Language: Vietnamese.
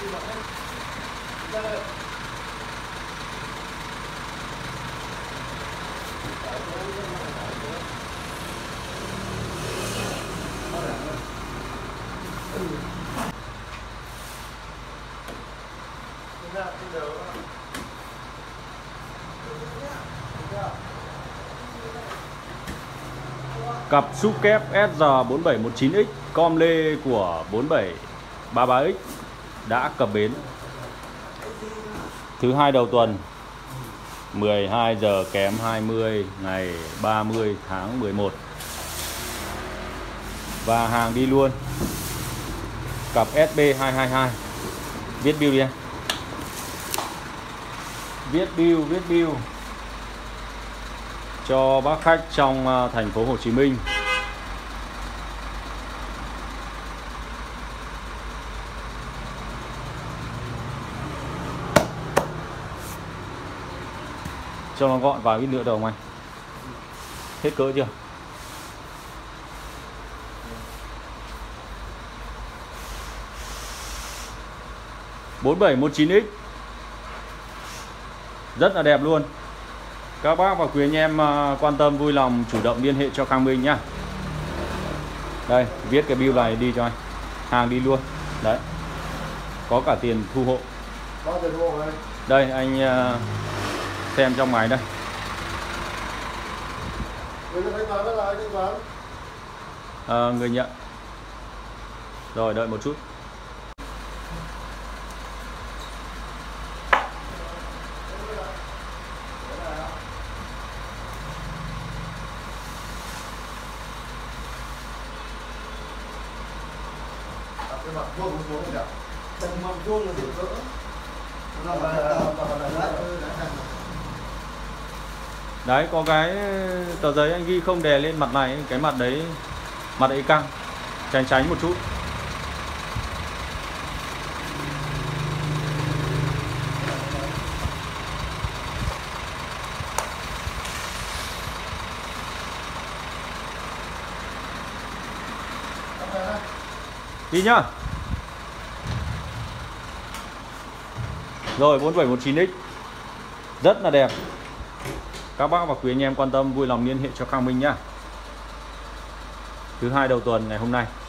Cặp xúc kép SR4719X com lê của 4733X đã cập bến. Thứ hai đầu tuần, 12 giờ kém 20 ngày 30 tháng 11. Và hàng đi luôn. Cặp SB222. Viết bill đi em. Viết bill cho bác khách trong thành phố Hồ Chí Minh. Cho nó gọn vào ít nữa đầu anh. Hết cỡ chưa? (4719X) rất là đẹp luôn. Các bác và quý anh em quan tâm vui lòng chủ động liên hệ cho Khang Minh nhá. Đây, viết cái bill này đi cho anh. Hàng đi luôn. Đấy. Có cả tiền thu hộ. Đây anh xem trong máy đây. Người nhận. Rồi đợi một chút. Cái mặt vuông nó xuống rồi. Tầng mặt vuông là điểm cỡ. Đấy, có cái tờ giấy anh ghi không đè lên mặt này, cái mặt đấy căng, tránh một chút. Đi nhá. Rồi 4719X rất là đẹp. Các bác và quý anh em quan tâm vui lòng liên hệ cho Khang Minh nhá. Thứ hai đầu tuần ngày hôm nay.